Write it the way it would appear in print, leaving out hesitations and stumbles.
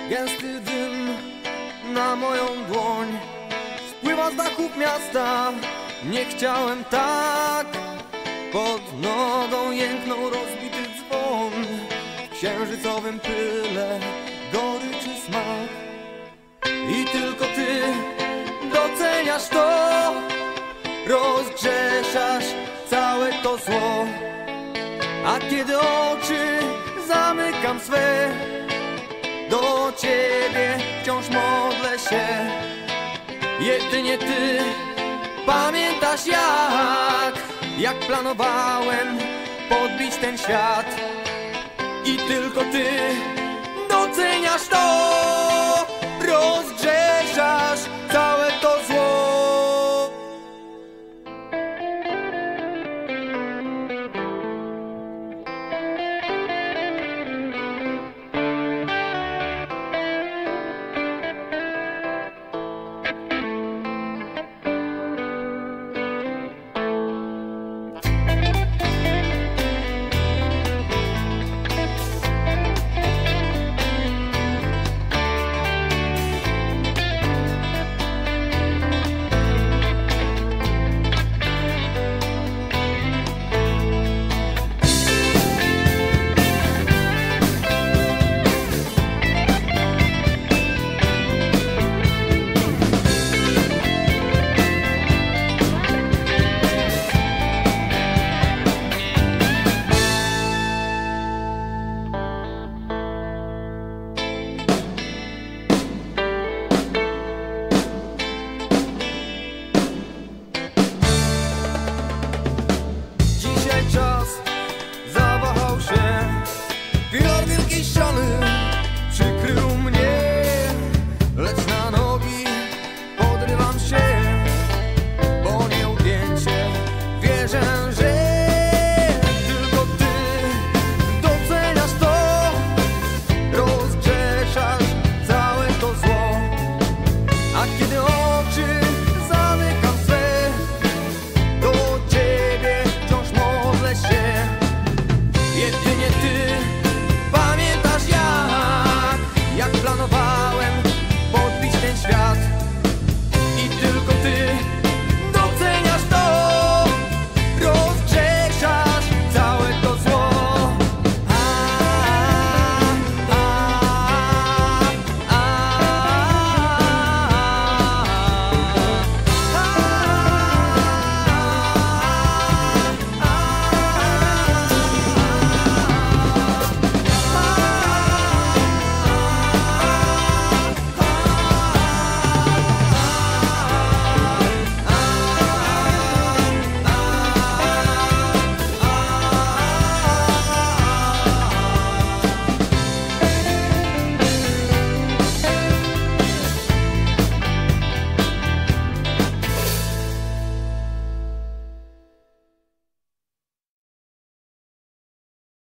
Gęsty dym na moją dłoń spływa z dachów miasta. Nie chciałem tak. Pod nogą jęknął rozbity dzwon. W księżycowym pyle goryczy smak. I tylko ty doceniasz to. Rozgrzeszasz całe to zło. A kiedy oczy zamykam swe, do ciebie wciąż modlę się. Jedynie ty pamiętasz jak planowałem podbić ten świat. I tylko ty doceniasz to.